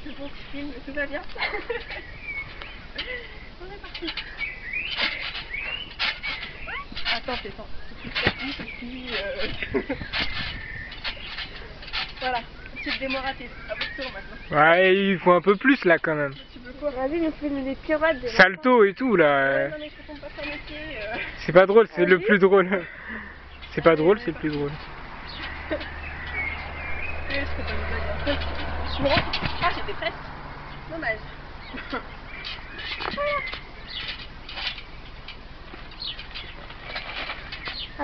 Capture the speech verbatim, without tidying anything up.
C'est bon, je filme, tout va bien. On est parti. Attends, t'es temps. Euh... Voilà, petite démoratée. À votre tour maintenant. Ouais, il faut un peu plus là quand même. Tu veux quoi? Vas-y, nous filme des pirate. Des Salto et tout là. Ouais, non mais je comprends pas ton métier. Euh... C'est pas drôle, c'est le plus drôle. C'est pas drôle, c'est le plus drôle. Ah, j'étais presque. Dommage. Voilà.